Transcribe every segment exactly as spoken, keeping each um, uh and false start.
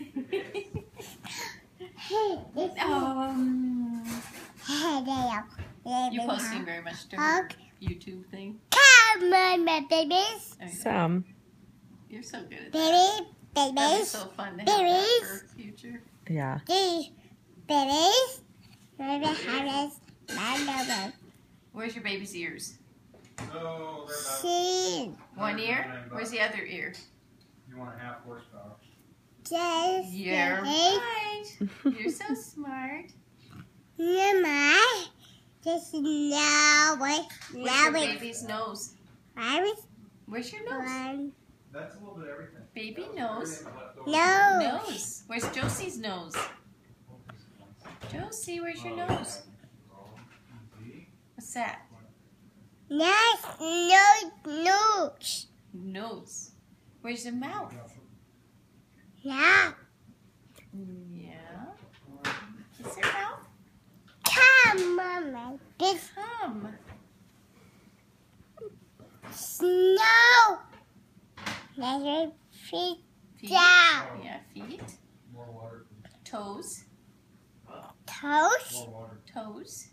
um, you posting very much to her YouTube thing? Come on, my babies. Okay. Some. You're so good at Baby, that. babies. That'd be so fun to have babies. that for future. Yeah. These babies. Baby has my Where's your baby's ears? No, they're not. See, One ear? Where's the other ear? You want a half horsepower. just You're right. You're so smart. Mama, just now, what? Where's Now your it's baby's nose? I Where's your nose? one. That's a little bit of everything. Baby nose. No. Nose. Where's Josie's nose? Josie, where's your nose? What's that? Yes, no, nose. Nose. Where's the mouth? Yeah. Yeah. Is there mouth? Come on, my big Come. snow. Let your feet Feet. down. Yeah, feet. More water. Toes. Toes. More water. Toes.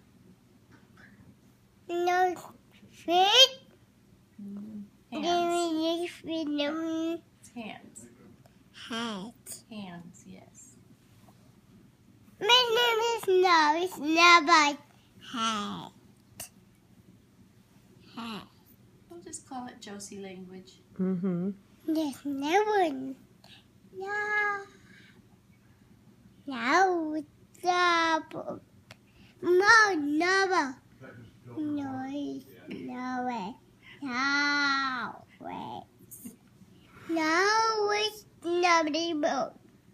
No feet. Hands. No feet. No It's hands. head. Hands, yes. My name is nose, never head. Head. We'll just call it Josie language. Mm-hmm. There's no one. No. No. Double. No, never. That just fills with water. Noise. No way. No way. No, it's nobody move.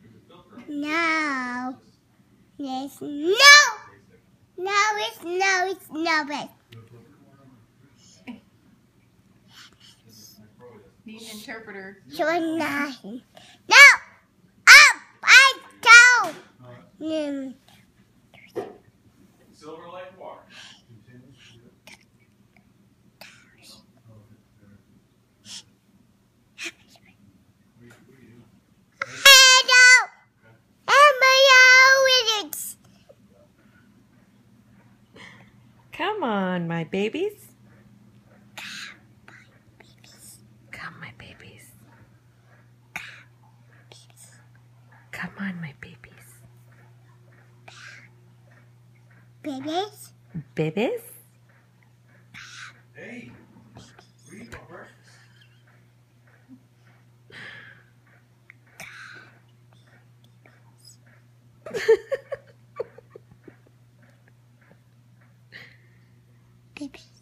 No. Yes. No. No, it's no, it's nobody. Need an interpreter. You're nothing. No. Up. I go. Mm. Silver like water. Hello. Hello, it's Come on, my babies. Come, my babies. Come on, my babies. babies. Babies? Hey, we eat for breakfast. Babies.